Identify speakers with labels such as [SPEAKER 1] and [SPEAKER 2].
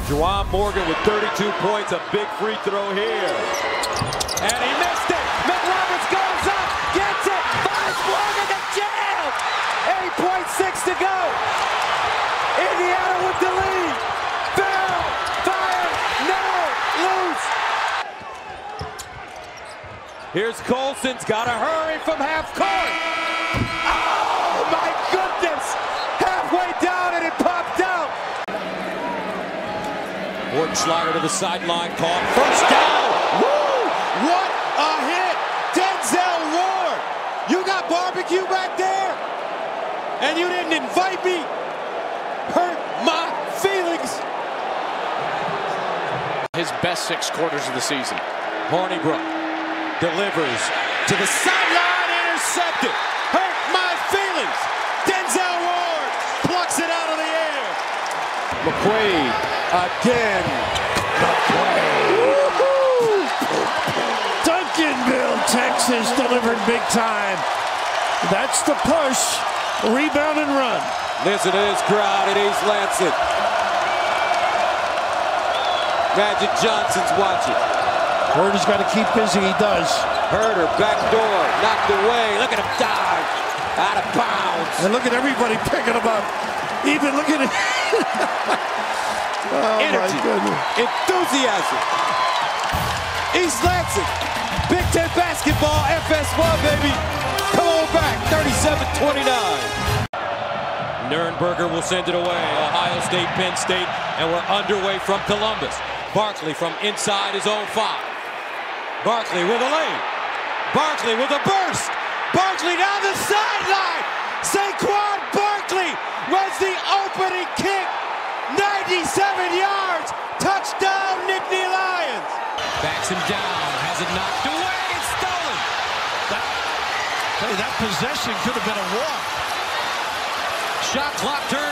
[SPEAKER 1] Juwan Morgan with 32 points, a big free throw here. And he missed it. McRoberts goes up, gets it, finds Morgan to jam. 8.6 to go. Indiana with the lead. Foul, fire, no, loose. Here's Colson's got to hurry from half court. Oh my goodness! Halfway down and it popped out. Wartenschlager to the sideline, caught first down.
[SPEAKER 2] Woo! What a hit! Denzel Ward! You got barbecue back there? And you didn't invite me? Hurt my feelings!
[SPEAKER 3] His best 6 quarters of the season.
[SPEAKER 1] Hornibrook delivers to the sideline, intercepted. Hurt my feelings! Denzel Ward plucks it out of the air. McQuaid again.
[SPEAKER 4] Duncanville, Texas delivered big time. That's the push. Rebound and run.
[SPEAKER 1] Listen to this crowd at East Lansing. Magic Johnson's watching.
[SPEAKER 4] Herder's got to keep busy. He does.
[SPEAKER 1] Herder, back door, knocked away. Look at him dive. Out of bounds.
[SPEAKER 4] And look at everybody picking him up. Even look at it. Oh,
[SPEAKER 1] energy,
[SPEAKER 4] my goodness.
[SPEAKER 1] Enthusiasm. East Lansing, Big Ten basketball, FS1, baby. Come on back, 37-29. Nurnberger will send it away. Ohio State, Penn State, and we're underway from Columbus. Barkley from inside his own 5. Barkley with a lane. Barkley with a burst. Barkley down the sideline. Saquon Barkley was the opening kick. 97 yards. Touchdown, Nittany Lions. Backs him down. Has it knocked away. It's stolen.
[SPEAKER 4] That possession could have been a walk.
[SPEAKER 1] Shot clock turns.